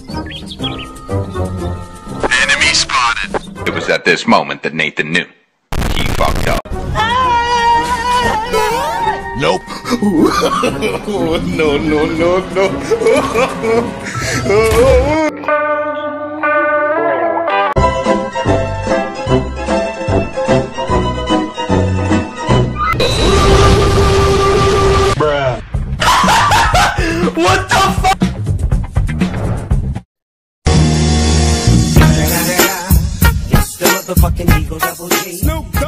Enemy spotted. It was at this moment that Nathan knew. He fucked up. Nope. No, no, no, no. What the fuck? It's the motherfucking Eagle Double G. Snoop.